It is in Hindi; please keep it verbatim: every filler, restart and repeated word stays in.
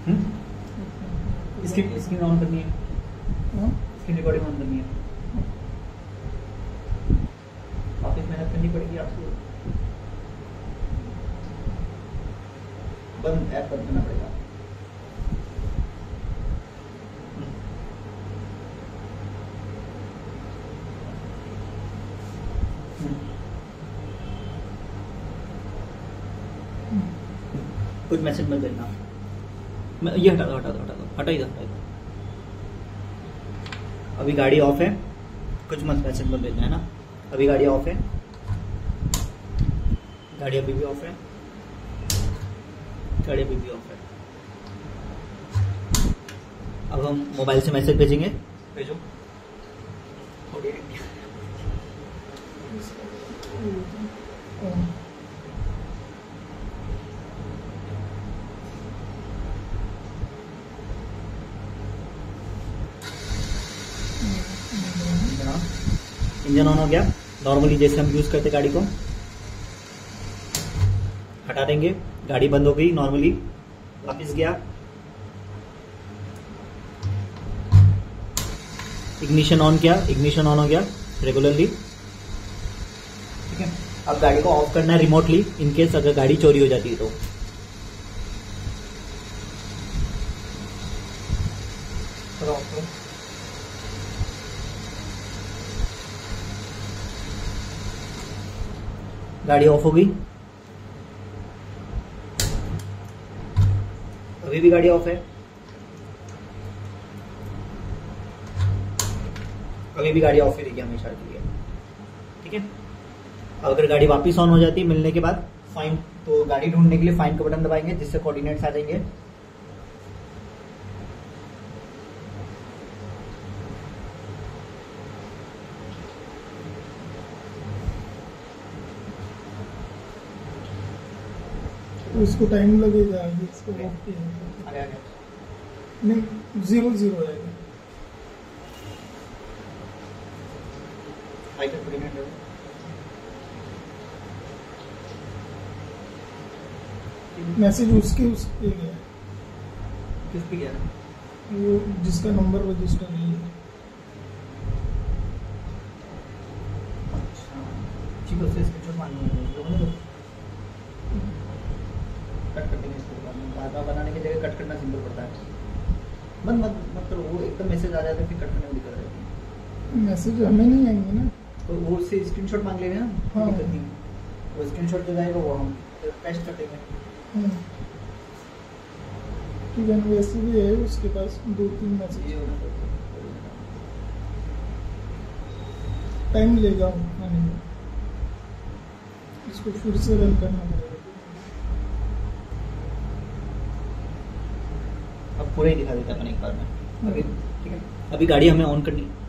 स्क्रीन स्क्रीन ऑन करनी है, स्क्रीन रिकॉर्डिंग ऑन करनी है, वापस मेहनत करनी पड़ेगी आपको, बंद ऐप बंद करना पड़ेगा। कुछ मैसेज मत देना, मैं ये हटा दो हटा दो हटा दो हटा ही दो हटा ही दो। अभी गाड़ी ऑफ है, कुछ मत मैसेज मत देना है ना। अभी गाड़ी ऑफ है, गाड़ी अभी भी ऑफ है, गाड़ी अभी भी ऑफ है। अब हम मोबाइल से मैसेज भेजेंगे, भेजो। ओके इंजन ऑन हो गया। नॉर्मली जैसे हम यूज करते गाड़ी को हटा देंगे, गाड़ी बंद हो गई नॉर्मली। वापस गया, इग्निशन ऑन किया, इग्निशन ऑन हो गया रेगुलरली। ठीक है, अब गाड़ी को ऑफ करना है रिमोटली, इन केस अगर गाड़ी चोरी हो जाती है तो। गाड़ी ऑफ हो गई, अभी भी गाड़ी ऑफ है, अभी भी गाड़ी ऑफ ही रहेगी हमेशा के लिए। ठीक है, अगर गाड़ी वापस ऑन हो जाती है मिलने के बाद फाइन, तो गाड़ी ढूंढने के लिए फाइन का बटन दबाएंगे जिससे कोऑर्डिनेट्स आ जाएंगे। उसको टाइम लगेगा इसको ऑफ किया आगे आगे नहीं, जीरो जीरो आएगा। हाई का कोऑर्डिनेट है मैसेज उसके उसके गया, किस पे गया, वो जिसका नंबर रजिस्टर है। अच्छा ठीक है, उससे स्क्रीनशॉट मांगना है, कट करके इसको बनाने की जगह कट करना सिंपल पड़ता है। मत मत मतलब वो एकदम मैसेज आ जाता है फिर कट करने में दिक्कत रहती है। मैसेज हमें नहीं आएंगे ना, तो वो उससे स्क्रीनशॉट मांग लेंगे ना। हाँ, दिक्कत नहीं, वो स्क्रीनशॉट जो जाएगा वो हम पेस्ट कर देंगे। ठीक है, वैसे भी है उसके पास दो तीन मैसेज, टाइम लेगा आने में, इसको फिर से रन करना पड़ेगा। अब पूरा ही दिखा देता है अपन एक बार में। अभी ठीक है, अभी गाड़ी हमें ऑन करनी है।